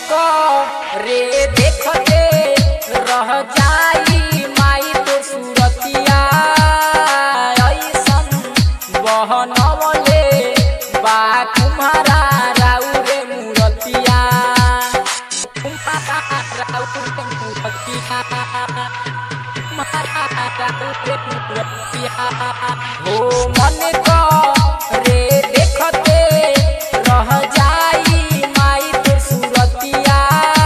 को रे देखते रह जाई माई तो सूरतिया ऐसन बहनवले बा तुम्हारा राउ रे मूरतिया हो मन को रे देखते रह जाई माई तो सूरतिया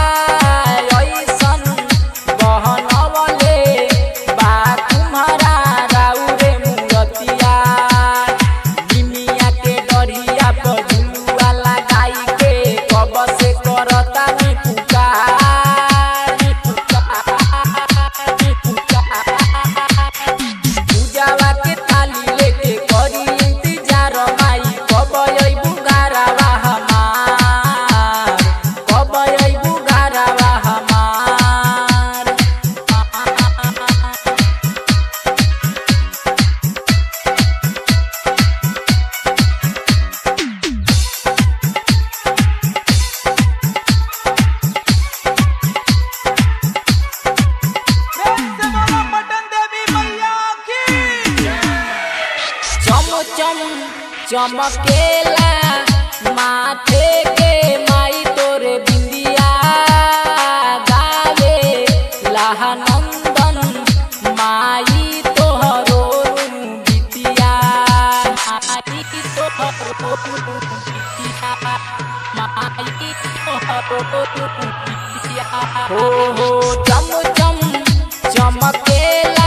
ऐसन बहनवले बा तुम्हारा राउ रे मूरतिया निमिया के डरिया पर झुलुआ लगाई के कब से करता नी पुकार पूजावा के थाली लेके करी इंतजार माई कब अइबू गारावा हमार कब अइबू गारावा हमार चम चमकेला माथे के माई तोरे बिंदिया गावे लानंदन माई तोहरो बिटिया माई तोहरो बिटिया माई तोहरो बिटिया हो चम चम चमकेला